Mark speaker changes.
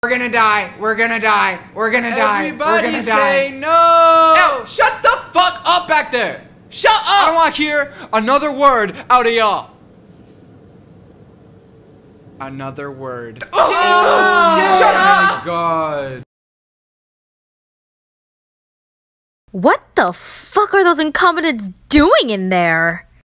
Speaker 1: We're gonna die. We're gonna die. We're gonna die.
Speaker 2: Everybody
Speaker 1: We're gonna
Speaker 2: say
Speaker 1: die.
Speaker 2: no!
Speaker 3: Ew, shut the fuck up back there! Shut up! I don't want to hear another word out of y'all. Another word.
Speaker 2: Oh,
Speaker 3: Shut
Speaker 2: my
Speaker 3: up!
Speaker 2: God.
Speaker 4: What the fuck are those incompetents doing in there?